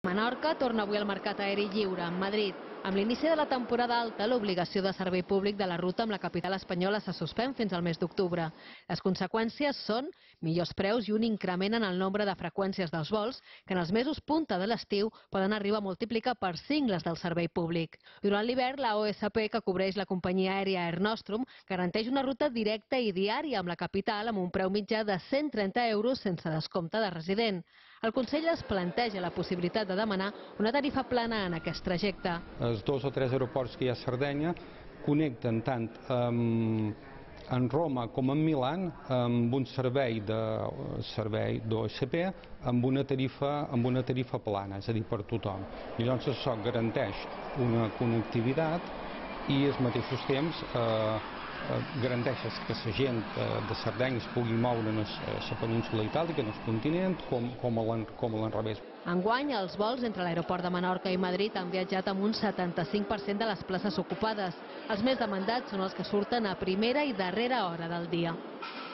Menorca torna avui al mercat aeri lliure, en Madrid. Amb l'inici de la temporada alta, l'obligació de servei públic de la ruta amb la capital espanyola se suspèn fins al mes d'octubre. Les conseqüències són millors preus i un increment en el nombre de freqüències dels vols, que en els mesos punta de l'estiu poden arribar a multiplicar per 5 les del servei públic. Durant l'hivern, la OSP, que cobreix la companyia aèria Air Nostrum, garanteix una ruta directa i diària amb la capital amb un preu mitjà de 130 euros sense descompte de resident. El Consell es planteja la possibilitat de demanar una tarifa plana en aquest trajecte. Els 2 o 3 aeroports que hi ha a Sardenya connecten tant en Roma com en Milà amb un servei d'OSP amb una tarifa plana, és a dir, per tothom. I llavors això garanteix una connectivitat i al mateix temps garanteixes que la gent de Sardenya es pugui moure en la península itàlica, en el continent, com a l'enrevés. Enguany, els vols entre l'aeroport de Menorca i Madrid han viatjat amb un 75% de les places ocupades. Els més demandats són els que surten a primera i darrera hora del dia.